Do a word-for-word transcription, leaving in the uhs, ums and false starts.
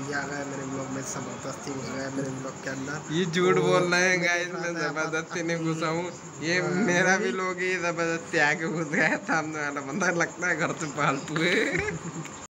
ये आ गया मेरे ब्लॉग में, जबरदस्ती घुस गया मेरे ब्लॉग के अंदर। ये झूठ बोल रहे हैं गाइस, मैं जबरदस्ती नहीं घुसा हूँ, ये मेरा भी लोग ही जबरदस्ती आके घुस गया। सामने वाला बंदा लगता है घर से फालतू है।